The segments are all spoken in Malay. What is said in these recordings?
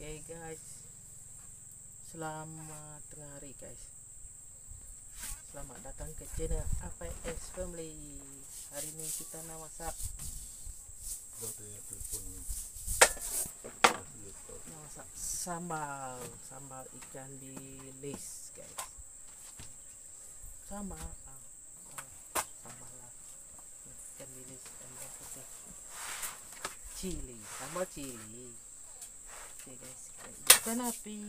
Oke guys, selamat tengah hari guys. Selamat datang ke channel APS Family. Hari ini kita nak masak sambal ikan bilis guys. Sambal lah ikan bilis dan putih cili, sambal cili. Oke guys, kita hidupkan api.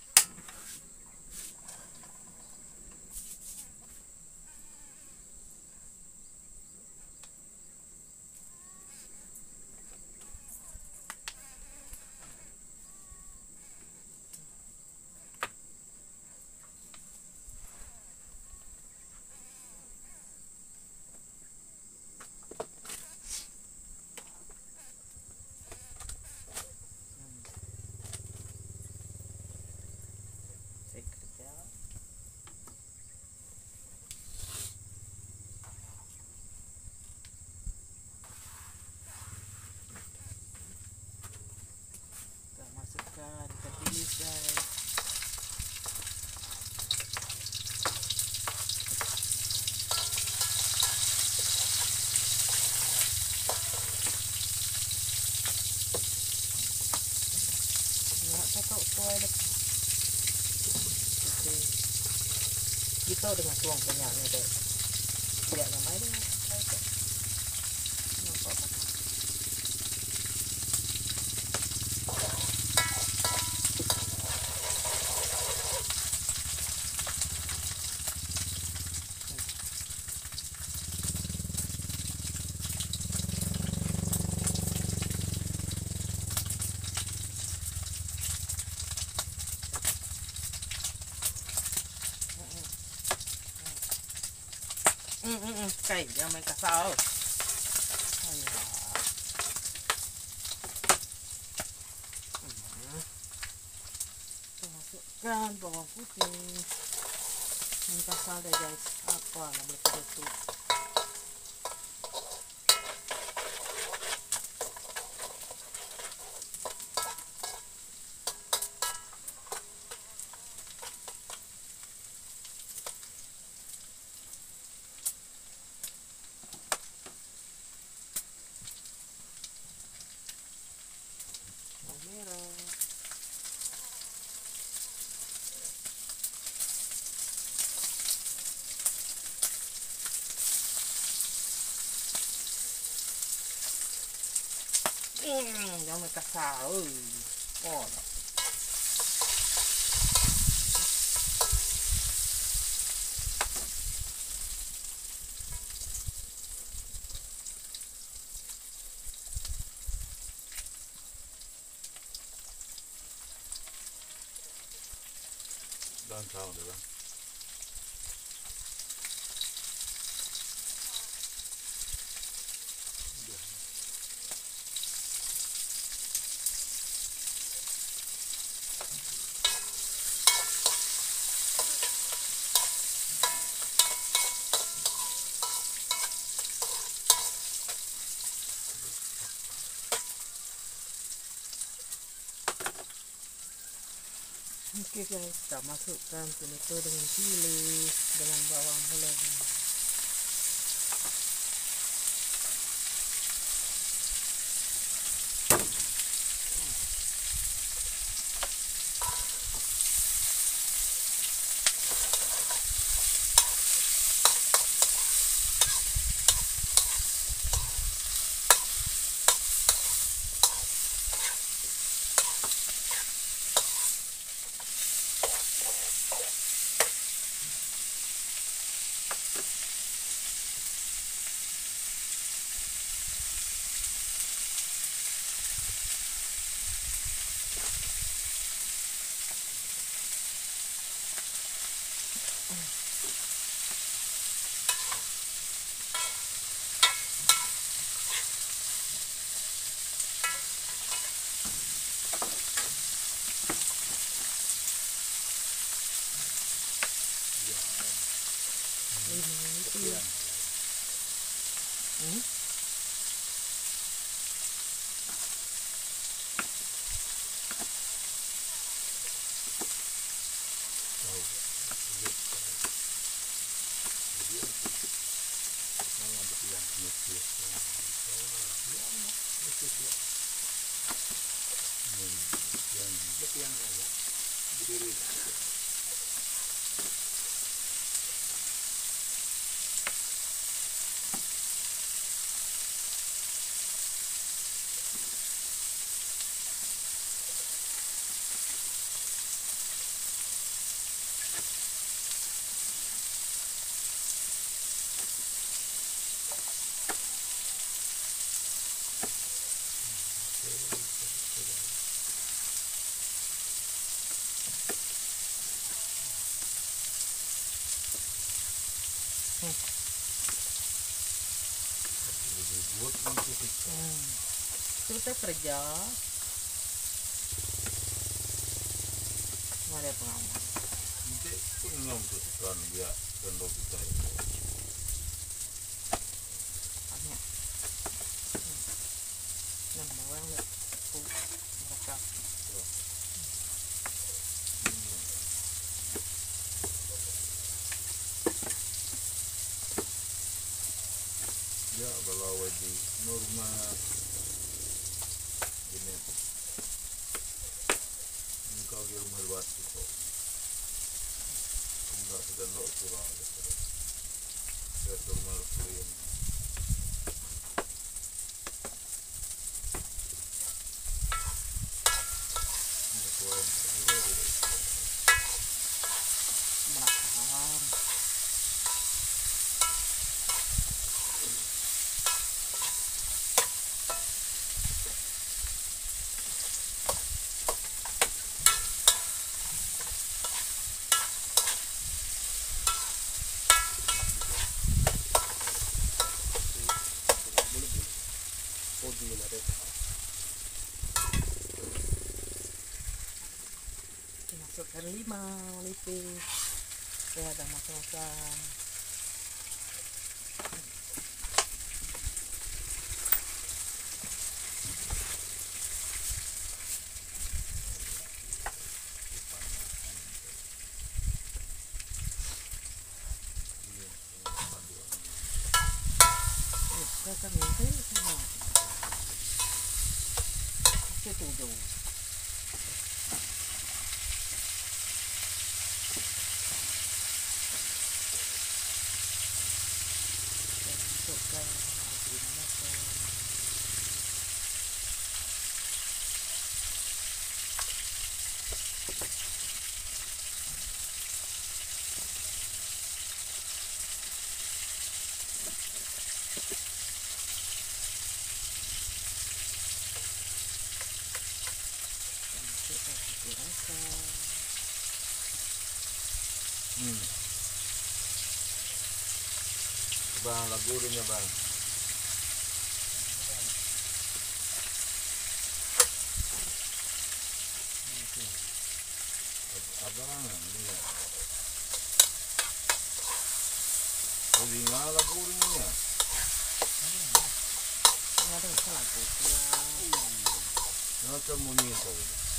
Masukkan ikan bilis guys. Minyak cocok toilet. Kita dengan tuang minyaknya deh. Biar namanya nampak. Cây cho mấy cá sấu. Masukkan bawang putih. Ini kasar deh guys. Apa namanya itu? Jangan mereka tahu. Oh. Dan tahu deh bang. Oke guys, kita masukkan tomato dengan chili dengan bawang halus. latihan saja. Berdiri. Buat untuk kita. Kita kerja. Mari pengamal. Nanti pun mengamputkan dia kendok kita itu. Banyak. Nah, mau yang mereka. Ya, kalau di norma ini engkau di rumah luas itu enggak sedang lo kurang ya rumah kalian Merakam. Masukkan 5 lipis. Ya, ada masukkan. Kita minta semua. Itu jauh. Masukkan. Bang, lagu dulunya bang. Abang, lihat. Di mana lagu dulunya? Ada lagu. Macam muni itu.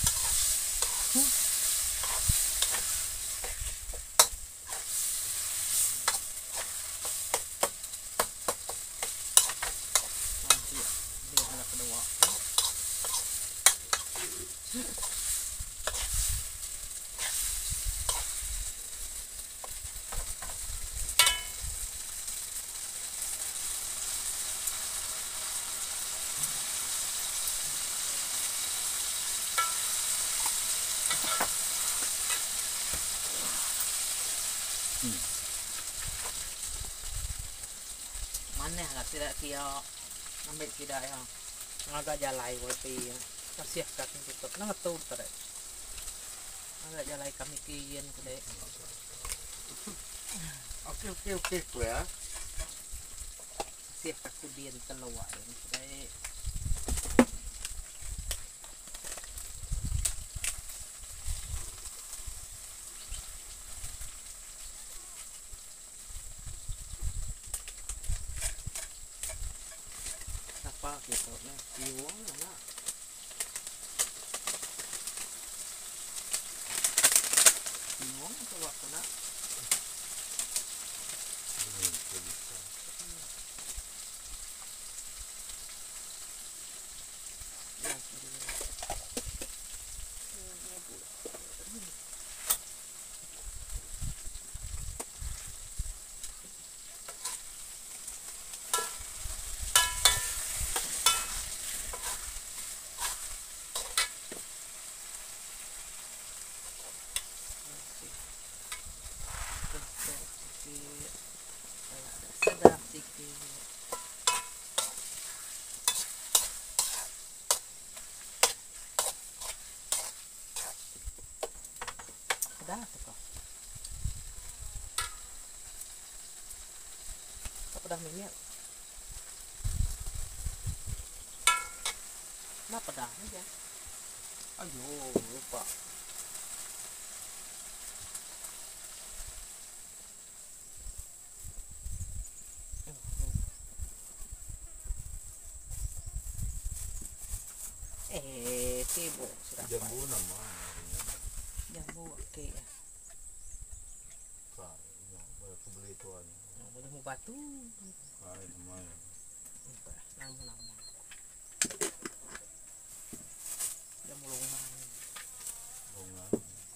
Mana lah tidak kia ambil tidak ya agak jalai wapi kasih kaki tutup nang betul tadi agak jalai kami kian kede Oke, ya. kasih kaki dian keluar kede apa gitu nah iwang lah iwang coba kena ya pedas tu kau. Kau pedas minyak. Nah pedas aja. Ayo lupa. Sibuk sudah. Jambu nama. Jambu okey. Aku beli tuan. Boleh mau batu. Hai namai. Nama-nama. Jambu longan. Longan.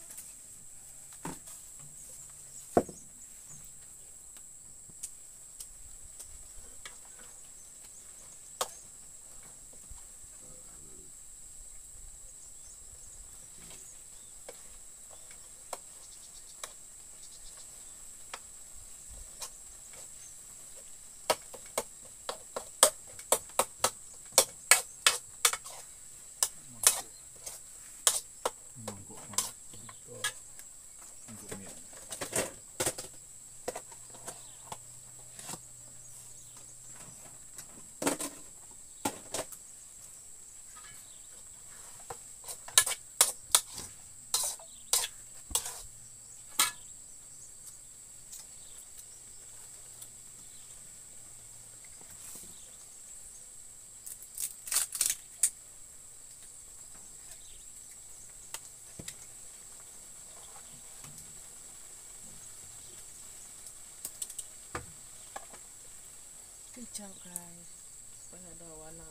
Kicau guys. Supaya ada warna.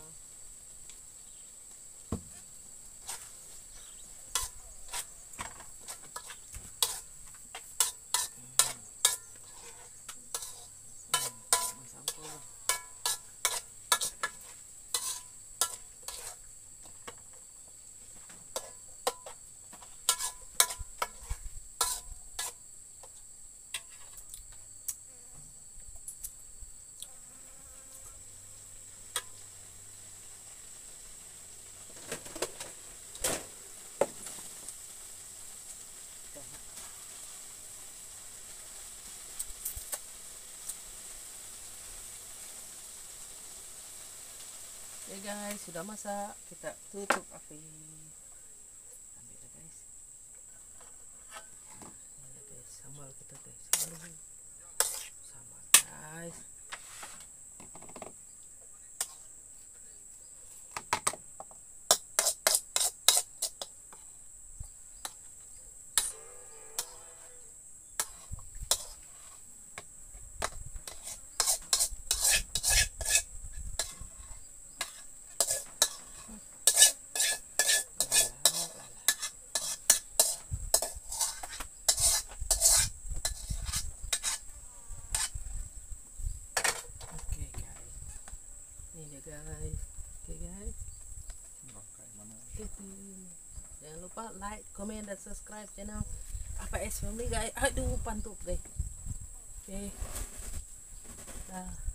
Oke guys, sudah masak, kita tutup api. Ambil lah guys. Ini guys, sambal kita guys. Aduh. Sambal guys. Guys, oke guys, gitu. Jangan lupa like, comment, dan subscribe channel APS Family guys. Aduh pantuk guys. Oke. Nah.